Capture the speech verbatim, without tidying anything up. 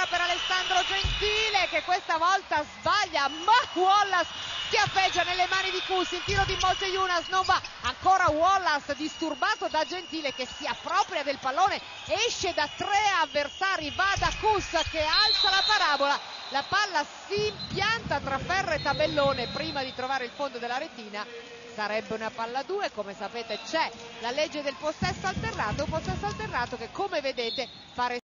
ancora per Alessandro Gentile, che questa volta sbaglia, ma Wallace schiaffeggia nelle mani di Kus. Il tiro di Moise Younas non va, ancora Wallace disturbato da Gentile che si appropria del pallone, esce da tre avversari, va da Kus che alza la parabola, la palla si impianta tra ferro e tabellone prima di trovare il fondo della retina. Sarebbe una palla due, come sapete c'è la legge del possesso alternato, un possesso alternato che come vedete fa